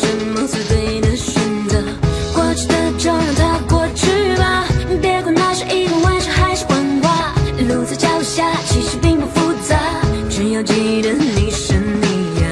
么是对的选择？过去的就让它过去吧，别管那是一个玩笑还是谎话。路在脚下，其实并不复杂，只要记得你是你呀。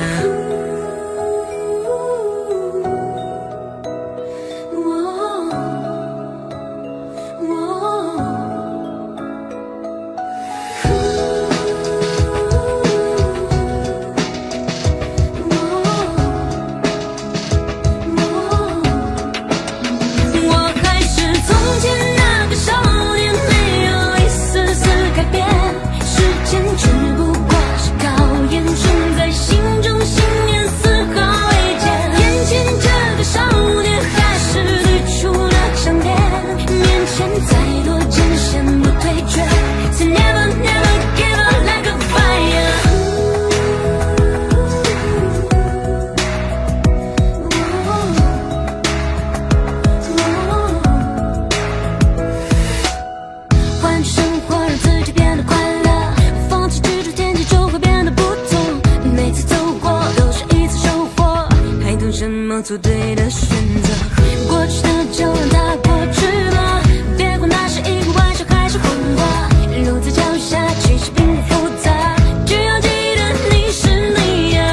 做对的选择，过去的就让它过去吧，别管那是一个玩笑还是谎话。路在脚下，其实并不复杂，只要记得你是你呀。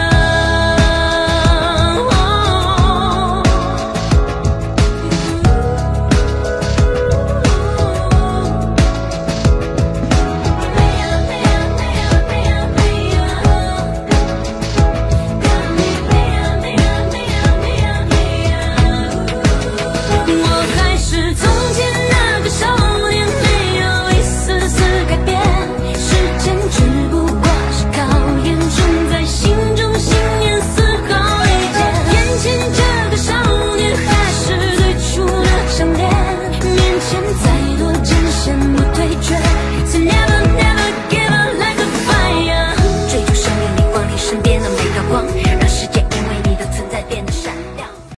再多艰险不退却，